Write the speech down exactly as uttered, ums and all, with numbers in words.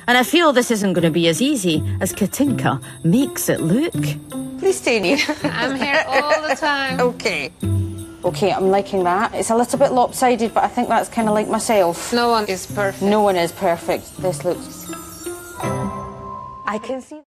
And I feel this isn't going to be as easy as Katinka makes it look. Please stay near. I'm here all the time. Okay. Okay, I'm liking that. It's a little bit lopsided, but I think that's kind of like myself. No one is perfect. No one is perfect. This looks... I can see...